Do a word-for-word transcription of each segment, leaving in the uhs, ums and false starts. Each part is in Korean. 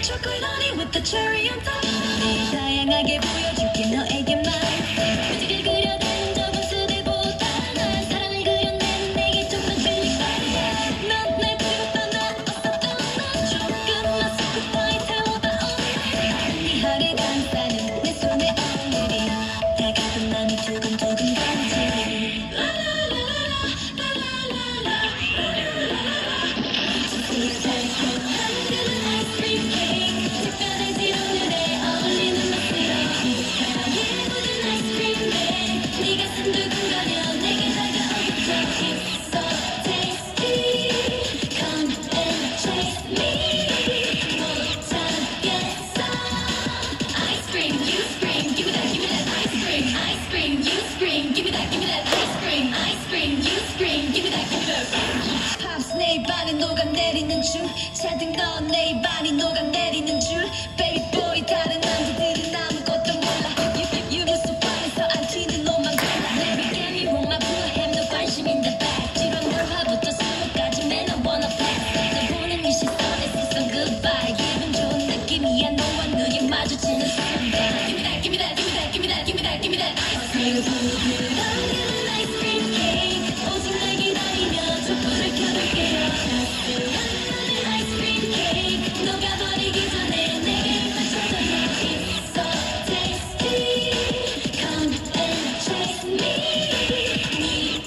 chocolate honey with the cherry on top. 다양하게 보여줄게 너에게만. 무지개 그려낸 저 분수들보다 난 사랑을 그려낸 내게 좀 더 줄일 거야. 넌 날 그렸던 나 없었던 나 조금만 소금바위 태워봐. 희미하게 감싸는 내 손에 오늘이 다가던 맘이 두근두근 간지. 내 입안에 녹아내리는 줄 잔뜩 넣은 내 입안이 녹아내리는 줄 Baby boy 다른 남자들은 아무것도 몰라 유류소 판에서 안 튀는 옷만 골라 Baby get me wrong my blue ham 너 관심인데 back 지루한 월화부터 스무까지 man I wanna pass 너 보는 이 시선에 시선 goodbye 기분 좋은 느낌이야 너와 눈이 마주치는 순간 Give me that give me that give me that give me that give me that give me that ice cream 당근은 아이스크림 케이크 오직 날 기다리며 촛불을 켜둘게요 아이스크림 케이크 녹아버리기 전에 내게 맞춰줘요 It's so tasty Come and chase me 네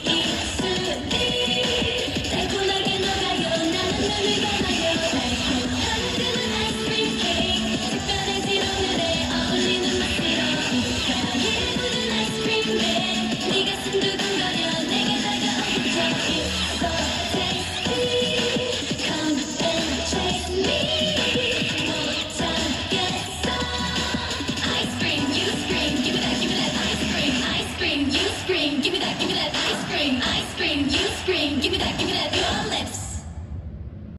입술이 달콤하게 녹아요 나는 눈을 감아요 당근은 아이스크림 케이크 특별해질 오늘에 어울리는 맛으로 예쁘는 아이스크림에 네 가슴 두근거려 내게 다가오겠죠 It's so tasty Come and chase me 못 참겠어 Ice cream you scream Give me that give me that ice cream Ice cream you scream Give me that give me that ice cream Ice cream you